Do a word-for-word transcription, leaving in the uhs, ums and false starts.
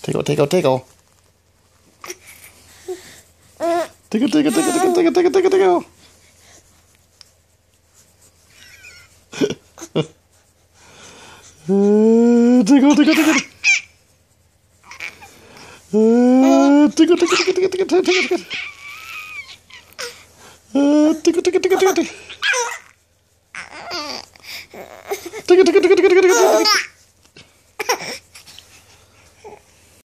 Tickle, tickle, tickle. Tickle, tickle, tickle, tickle, tickle, tickle, tickle, tickle. Uh, tickle, tickle, tickle. Uh, tickle, tickle, tickle, tickle, tickle, tickle, tickle. Uh, tickle, tickle, tickle, tickle, tickle. Tickle, tickle, tickle, tickle, tickle, tickle.